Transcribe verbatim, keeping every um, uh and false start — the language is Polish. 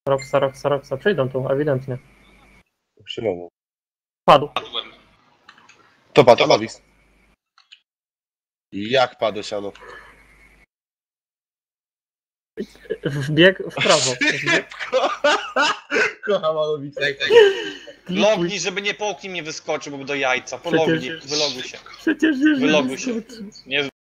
Roxa, Roxa, Roxa. Przyjdą tu, ewidentnie. Zielony. Padł. To padł, Amawis. Jak padł siano? Wbieg w prawo. Wbieg. Kocham Amawisa. Lognij, żeby nie po oknie mnie wyskoczył, bo do jajca. Po lognij, wyloguj się. Przecież nie Wyloguj się. wyskoczy. Nie